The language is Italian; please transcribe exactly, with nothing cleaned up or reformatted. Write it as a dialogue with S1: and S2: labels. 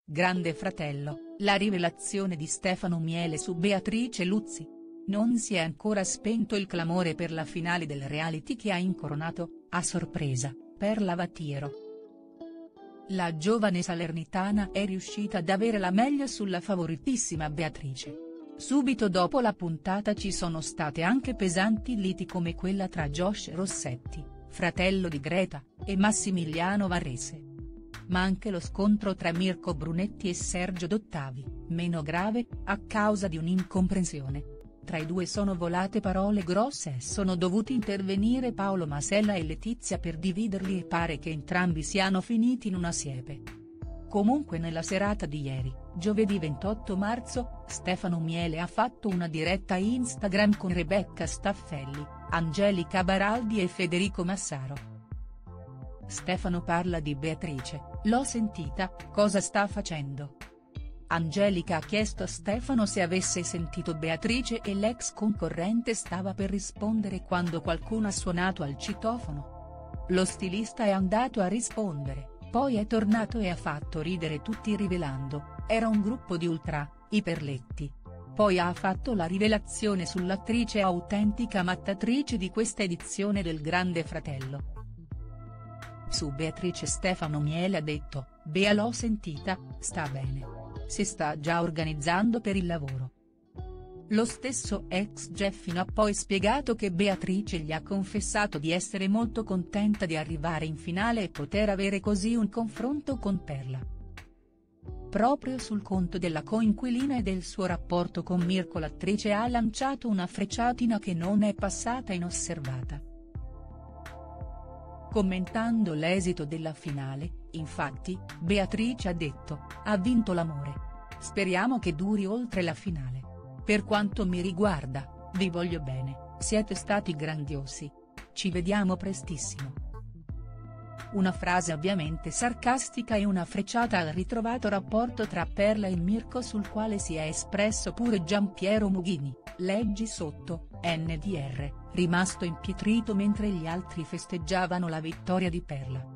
S1: Grande Fratello, la rivelazione di Stefano Miele su Beatrice Luzzi. Non si è ancora spento il clamore per la finale del reality che ha incoronato, a sorpresa, Perla Vattiero. La giovane salernitana è riuscita ad avere la meglio sulla favoritissima Beatrice. Subito dopo la puntata ci sono state anche pesanti liti come quella tra Josh Rossetti, fratello di Greta, e Massimiliano Varese. Ma anche lo scontro tra Mirko Brunetti e Sergio Dottavi, meno grave, a causa di un'incomprensione. Tra i due sono volate parole grosse e sono dovuti intervenire Paolo Masella e Letizia per dividerli e pare che entrambi siano finiti in una siepe. Comunque nella serata di ieri, giovedì ventotto marzo, Stefano Miele ha fatto una diretta Instagram con Rebecca Staffelli, Angelica Baraldi e Federico Massaro. Stefano parla di Beatrice: "L'ho sentita, cosa sta facendo?". Angelica ha chiesto a Stefano se avesse sentito Beatrice e l'ex concorrente stava per rispondere quando qualcuno ha suonato al citofono. Lo stilista è andato a rispondere, poi è tornato e ha fatto ridere tutti rivelando: era un gruppo di ultra, i Perletti. Poi ha fatto la rivelazione sull'attrice autentica mattatrice di questa edizione del Grande Fratello. Su Beatrice Stefano Miele ha detto: "Bea, l'ho sentita, sta bene. Si sta già organizzando per il lavoro". Lo stesso ex Geffino ha poi spiegato che Beatrice gli ha confessato di essere molto contenta di arrivare in finale e poter avere così un confronto con Perla. Proprio sul conto della coinquilina e del suo rapporto con Mirko l'attrice ha lanciato una frecciatina che non è passata inosservata. Commentando l'esito della finale, infatti, Beatrice ha detto: "Ha vinto l'amore. Speriamo che duri oltre la finale. Per quanto mi riguarda, vi voglio bene, siete stati grandiosi. Ci vediamo prestissimo". Una frase ovviamente sarcastica e una frecciata al ritrovato rapporto tra Perla e Mirko, sul quale si è espresso pure Giampiero Mughini, leggi sotto, N D R, rimasto impietrito mentre gli altri festeggiavano la vittoria di Perla.